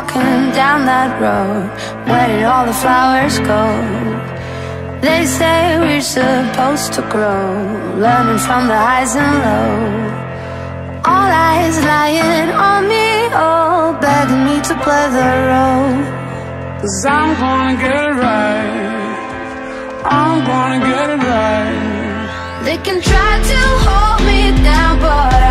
walking down that road. Where did all the flowers go? They say we're supposed to grow, learning from the highs and lows. All eyes lying on me, oh, begging me to play the role. 'Cause I'm gonna get it right, I'm gonna get it right. They can try to hold me down, but